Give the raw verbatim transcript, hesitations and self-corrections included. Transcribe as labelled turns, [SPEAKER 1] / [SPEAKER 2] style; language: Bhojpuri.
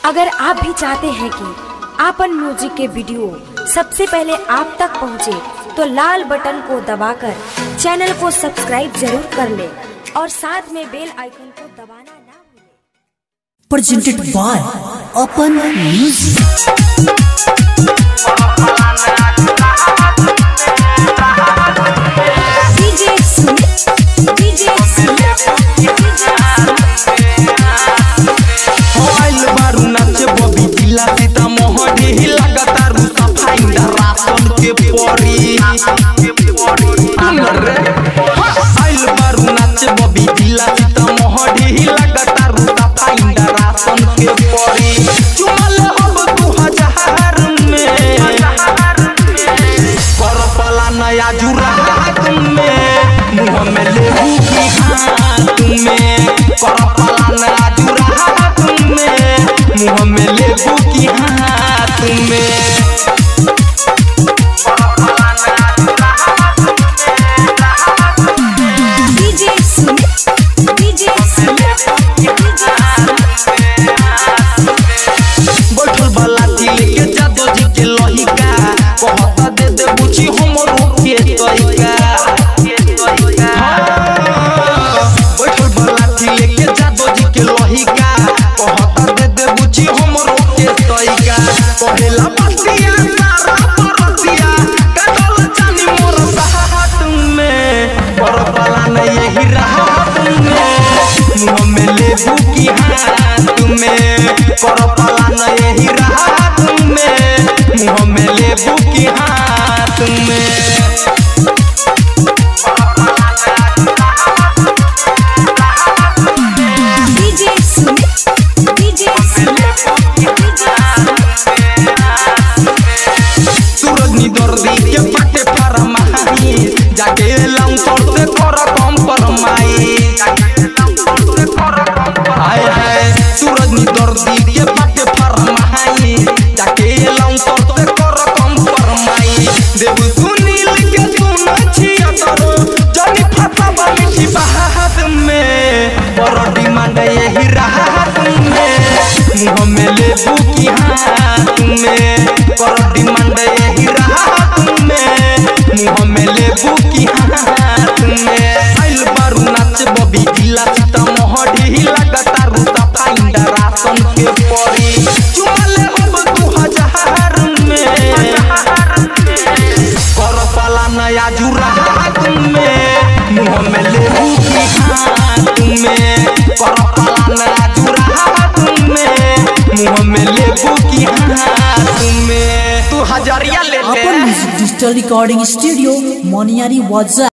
[SPEAKER 1] अगर आप भी चाहते हैं कि आपन म्यूजिक के वीडियो सबसे पहले आप तक पहुंचे, तो लाल बटन को दबाकर चैनल को सब्सक्राइब जरूर कर ले और साथ में बेल आइकन को दबाना ना भूलें।
[SPEAKER 2] Presented by Apan music.
[SPEAKER 3] नया जुरात में मुँह में लेबू की हाथ में करपला नया जुरात में मुँह में लेबू की हाथ में
[SPEAKER 1] डीजे सुमित डीजे सुमित
[SPEAKER 3] बैठल वाला दिल के जादू जी के लहिका कहता दे दे बुची हमरो के तइका बैठल वाला दिल के जादू जी के लहिका कहता दे दे बुची हमरो के तइका कहेला बतिया सारा परतिया कटल जानी मोर हाथ में परपला न यही रात में मुँह में लेबू की हाथ में करपला न यही रात में मुँह में लेबू की हाथ में
[SPEAKER 1] डीजे सुमित डीजे
[SPEAKER 3] सूरज नी दर्दी के पटे फरमाई जाके लम करते कर कम फरमाई हाय हाय सूरज नी दर्दी के पटे फरमाई जाके लम करते कर कम फरमाई देव सुनील के सुन छिया करो जनी फटा बाली बात में और डिमांड यही रात में मुँह में लेबू की हाथ में कर डिमांड यही रात में मुँह में लेबू की हाथ में आइल बारू नाच बबी ढीला सीता मोहडी लगता रूता फाइंडा राशन के परी चुमाले हम दू हजार में कर पाला नया जुरात में मुँह में लेबू की हाथ में कर पाला नया जुरात में मुँह में लेबू की हाथ में तू हजारिया ले ले।
[SPEAKER 2] Apan music digital recording studio Moniari वाजा।